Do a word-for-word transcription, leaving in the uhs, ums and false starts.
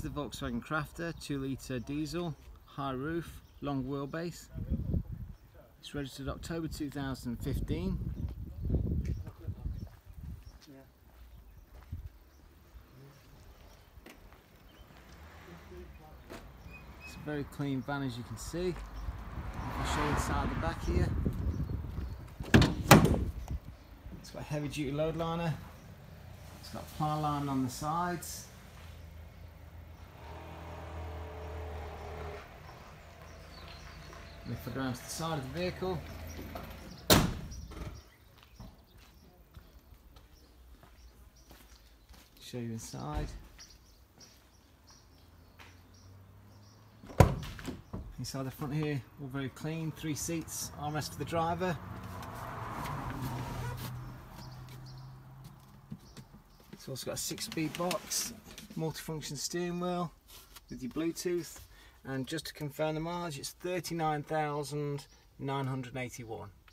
the Volkswagen Crafter, two litre diesel, high roof, long wheelbase. It's registered October two thousand fifteen. It's a very clean van, as you can see. I'll show you inside the back here. It's got a heavy duty load liner. It's got a ply line on the sides. Lift it around to the side of the vehicle. Show you inside. Inside the front here, all very clean. Three seats, armrest for the driver. It's also got a six-speed box, multifunction steering wheel with your Bluetooth. And just to confirm the mileage, it's thirty-nine thousand nine hundred eighty-one.